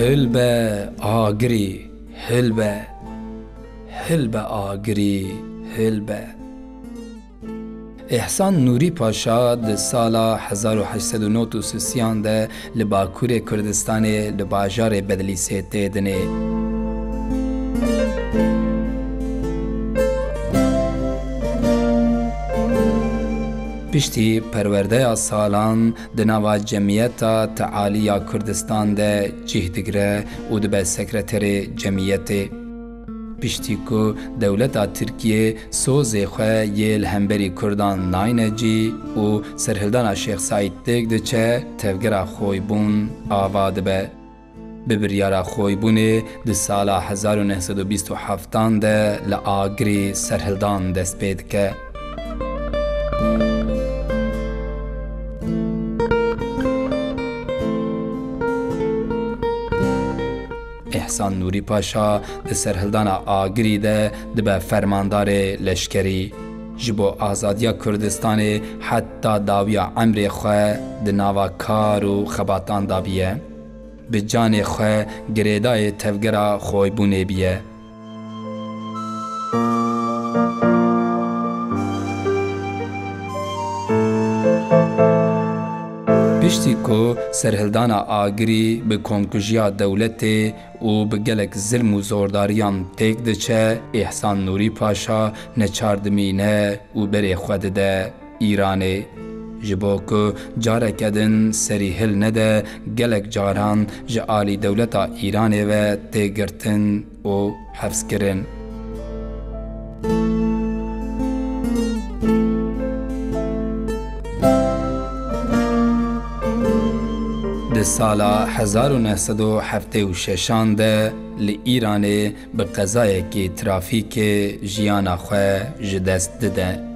هلبه آگری هلبه هلبه آگری هلبه. احسان نوری پاشا ده سالا 1893 ده لباکور کردستان لباجار بدلیسه تیدنه. پشتی پرورده سالان دنوا جمعیت تعالی کردستان ده جهدگره و ده سکرتر جمعیت. پشتی که دولت ترکیه سوزه خواه یه همبری کردان ناینجی و سرهلدان شیخ سعید تک ده چه تفگر خوی بون آواد به. ببریار خوی بونه ده سالا 1927 ده لآگری سرهلدان دست پید که. احسان نوری پاشا ده سرهلدان آگری ده به فرماندار لشکری جبو آزادیا کردستان حتی داویا عمر خواه ده ناوا کار و خباتان دابیه به جان خواه گریدای تفگرا خوی بونه بیه. پشتی که سرهلدان آگری به کنکوژیا دولت و به گلک ظلم و زورداریان تک ده چه احسان نوری پاشا نچاردمینه و بری خود ده ایرانه. جبو که جاره کدن سری هل نده گلک جاران جعالی دولت ایرانه و تگرتن و حفظ کرن. ده سالا 1976 ده لإیران به قضایه که ترافیک جیانا خواه جدست ده.